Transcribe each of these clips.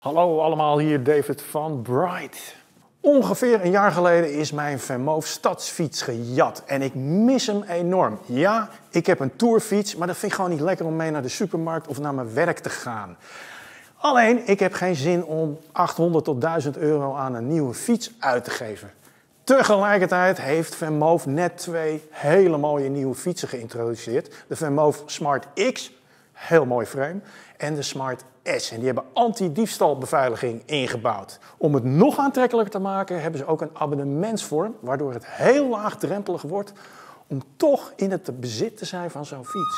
Hallo allemaal, hier David van Bright. Ongeveer een jaar geleden is mijn Vermoof stadsfiets gejat en ik mis hem enorm. Ja, ik heb een tourfiets, maar dat vind ik gewoon niet lekker om mee naar de supermarkt of naar mijn werk te gaan. Alleen, ik heb geen zin om 800 tot 1000 euro aan een nieuwe fiets uit te geven. Tegelijkertijd heeft Vermoof net twee hele mooie nieuwe fietsen geïntroduceerd. De Vermoof Smart X, heel mooi frame, en de Smart S. En die hebben anti-diefstalbeveiliging ingebouwd. Om het nog aantrekkelijker te maken hebben ze ook een abonnementsvorm, waardoor het heel laagdrempelig wordt om toch in het bezit te zijn van zo'n fiets.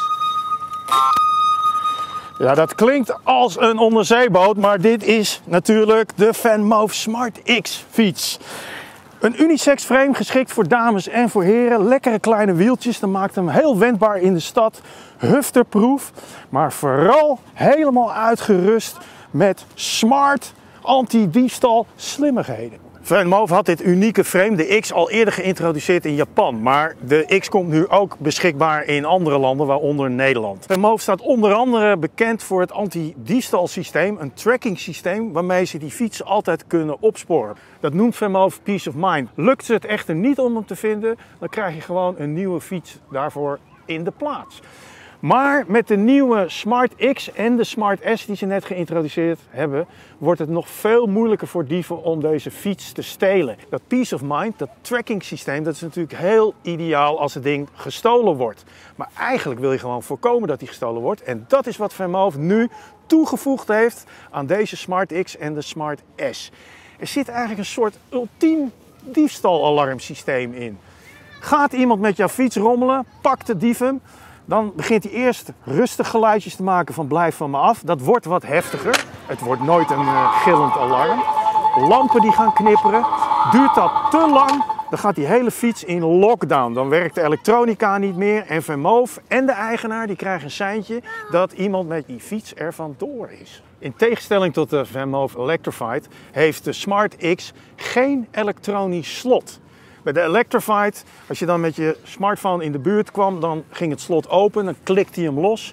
Ja, dat klinkt als een onderzeeboot, maar dit is natuurlijk de Vermoof Smart X fiets. Een unisex frame geschikt voor dames en voor heren. Lekkere kleine wieltjes, dat maakt hem heel wendbaar in de stad. Hufterproof, maar vooral helemaal uitgerust met smart anti-diefstal slimmigheden. Vermoof had dit unieke frame, de X, al eerder geïntroduceerd in Japan. Maar de X komt nu ook beschikbaar in andere landen, waaronder Nederland. Vermoof staat onder andere bekend voor het anti-diefstal systeem, een tracking systeem waarmee ze die fiets altijd kunnen opsporen. Dat noemt Vermoof Peace of Mind. Lukt ze het echter niet om hem te vinden, dan krijg je gewoon een nieuwe fiets daarvoor in de plaats. Maar met de nieuwe Smart X en de Smart S die ze net geïntroduceerd hebben, wordt het nog veel moeilijker voor dieven om deze fiets te stelen. Dat Peace of Mind, dat tracking systeem, dat is natuurlijk heel ideaal als het ding gestolen wordt. Maar eigenlijk wil je gewoon voorkomen dat die gestolen wordt. En dat is wat Vermoof nu toegevoegd heeft aan deze Smart X en de Smart S. Er zit eigenlijk een soort ultiem diefstalalarmsysteem in. Gaat iemand met jouw fiets rommelen, pakt de dief hem, dan begint hij eerst rustig geluidjes te maken van blijf van me af. Dat wordt wat heftiger. Het wordt nooit een gillend alarm. Lampen die gaan knipperen. Duurt dat te lang, dan gaat die hele fiets in lockdown. Dan werkt de elektronica niet meer en Vermoof en de eigenaar die krijgen een seintje dat iemand met die fiets er vandoor is. In tegenstelling tot de Vermoof Electrified heeft de Smart X geen elektronisch slot. Bij de Electrified, als je dan met je smartphone in de buurt kwam, dan ging het slot open, dan klikte hij hem los.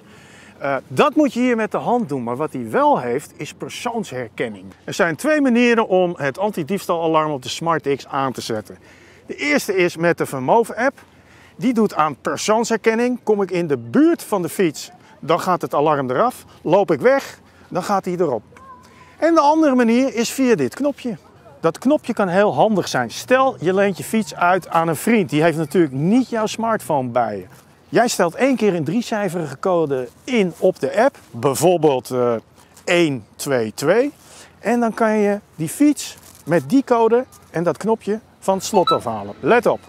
Dat moet je hier met de hand doen, maar wat hij wel heeft is persoonsherkenning. Er zijn twee manieren om het anti-diefstalalarm op de Smart X aan te zetten. De eerste is met de Vermoof app. Die doet aan persoonsherkenning. Kom ik in de buurt van de fiets, dan gaat het alarm eraf. Loop ik weg, dan gaat hij erop. En de andere manier is via dit knopje. Dat knopje kan heel handig zijn. Stel, je leent je fiets uit aan een vriend. Die heeft natuurlijk niet jouw smartphone bij je. Jij stelt 1 keer een 3-cijferige code in op de app. Bijvoorbeeld 122. En dan kan je die fiets met die code en dat knopje van het slot afhalen. Let op.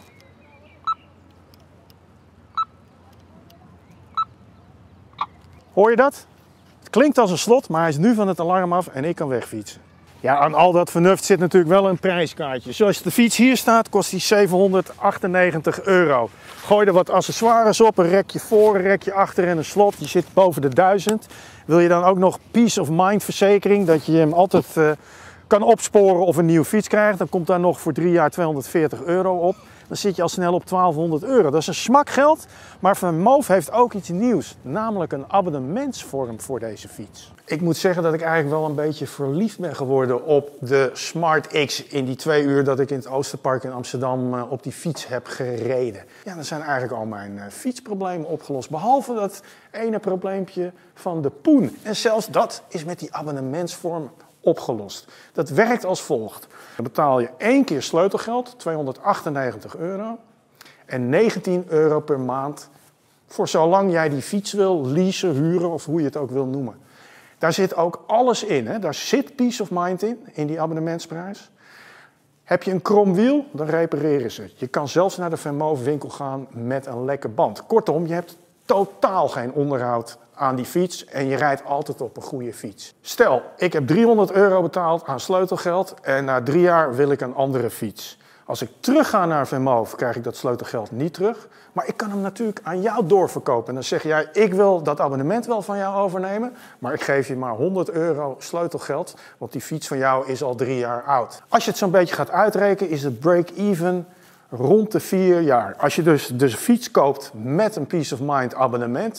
Hoor je dat? Het klinkt als een slot, maar hij is nu van het alarm af en ik kan wegfietsen. Ja, aan al dat vernuft zit natuurlijk wel een prijskaartje. Zoals de fiets hier staat, kost die 798 euro. Gooi er wat accessoires op, een rekje voor, een rekje achter en een slot. Je zit boven de 1000. Wil je dan ook nog Peace of Mind verzekering, dat je hem altijd kan opsporen of een nieuwe fiets krijgt. Dan komt daar nog voor 3 jaar 240 euro op. Dan zit je al snel op 1200 euro. Dat is een smakgeld, maar Vermoof heeft ook iets nieuws. Namelijk een abonnementsvorm voor deze fiets. Ik moet zeggen dat ik eigenlijk wel een beetje verliefd ben geworden op de Smart X in die 2 uur dat ik in het Oosterpark in Amsterdam op die fiets heb gereden. Ja, dan zijn eigenlijk al mijn fietsproblemen opgelost. Behalve dat ene probleempje van de poen. En zelfs dat is met die abonnementsvorm opgelost. Dat werkt als volgt. Dan betaal je 1 keer sleutelgeld, 298 euro. En 19 euro per maand voor zolang jij die fiets wil leasen, huren of hoe je het ook wil noemen. Daar zit ook alles in. Hè? Daar zit Peace of Mind in die abonnementsprijs. Heb je een krom wiel, dan repareren ze het. Je kan zelfs naar de Vermoof winkel gaan met een lekke band. Kortom, je hebt totaal geen onderhoud aan die fiets en je rijdt altijd op een goede fiets. Stel, ik heb 300 euro betaald aan sleutelgeld en na 3 jaar wil ik een andere fiets. Als ik terug ga naar Vermoof, krijg ik dat sleutelgeld niet terug. Maar ik kan hem natuurlijk aan jou doorverkopen. En dan zeg jij, ik wil dat abonnement wel van jou overnemen, maar ik geef je maar 100 euro sleutelgeld, want die fiets van jou is al 3 jaar oud. Als je het zo'n beetje gaat uitrekenen, is het break-even rond de 4 jaar. Als je dus de fiets koopt met een Peace of Mind abonnement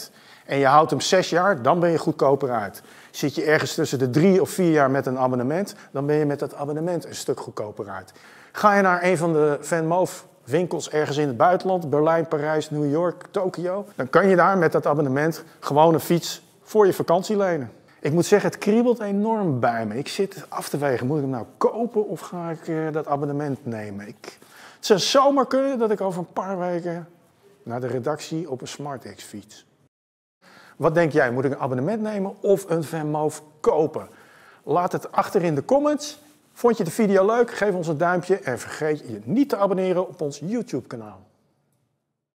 en je houdt hem 6 jaar, dan ben je goedkoper uit. Zit je ergens tussen de 3 of 4 jaar met een abonnement, dan ben je met dat abonnement een stuk goedkoper uit. Ga je naar een van de VanMoof winkels ergens in het buitenland, Berlijn, Parijs, New York, Tokio, dan kan je daar met dat abonnement gewoon een fiets voor je vakantie lenen. Ik moet zeggen, het kriebelt enorm bij me. Ik zit af te wegen, moet ik hem nou kopen of ga ik dat abonnement nemen? Het zou zomaar kunnen dat ik over een paar weken naar de redactie op een SmartX fiets. Wat denk jij, moet ik een abonnement nemen of een VanMoof kopen? Laat het achter in de comments. Vond je de video leuk? Geef ons een duimpje en vergeet je niet te abonneren op ons YouTube kanaal.